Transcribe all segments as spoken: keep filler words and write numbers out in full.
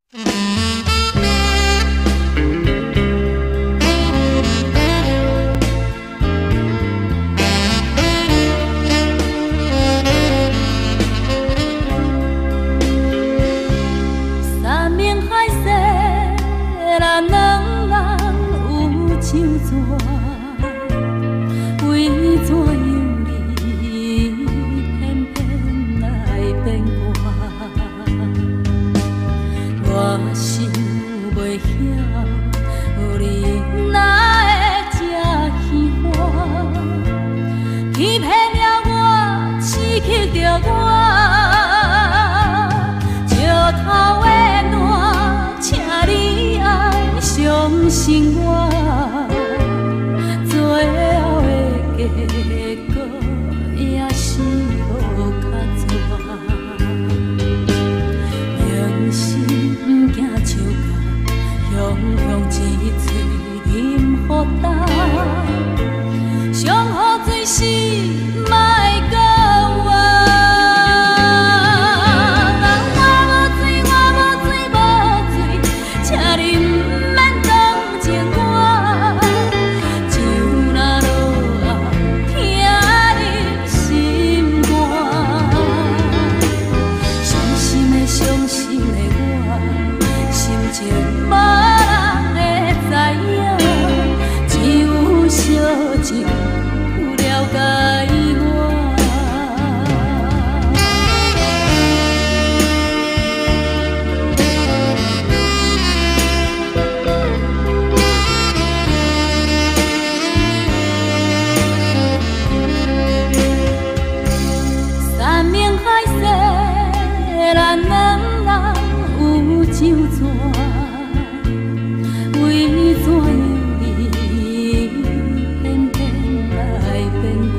生活最后的结果也是无较绝，明心不惊笑甲，雄雄一嘴饮予干，上好水是莫搁换。我无水，我无水，无水，请你毋免当情我，就若落雨，听你心肝。伤心的，伤心的我，心情无人会知影，只有小情有了解我。山盟海誓，咱两人有周全，为怎样你偏偏来变卦？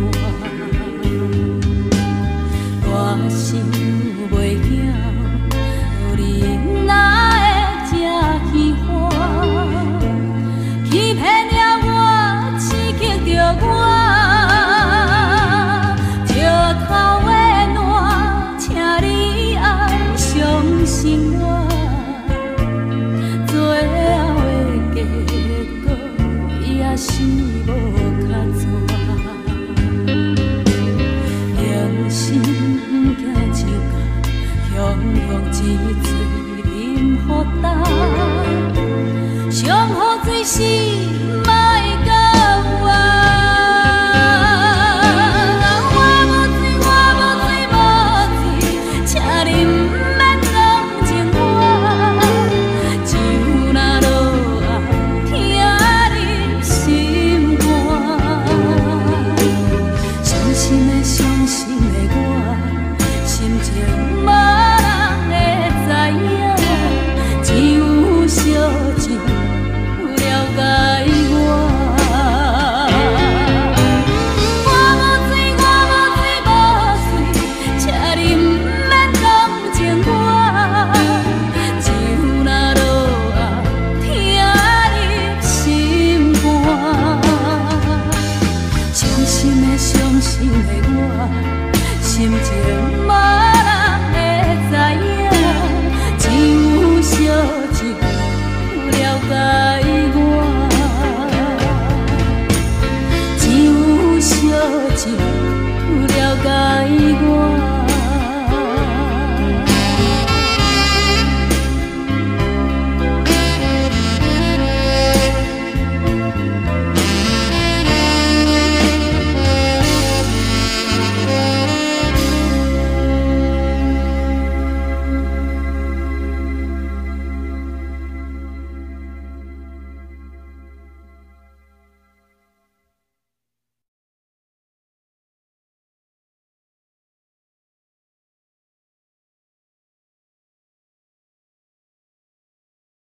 我想袂晓，你哪会这虚幻？欺骗了我，刺激着我，石头的烂，请你爱相信我，最后的结果也是无较绝。用心不惊笑甲，雄雄一嘴饮予干，上好水是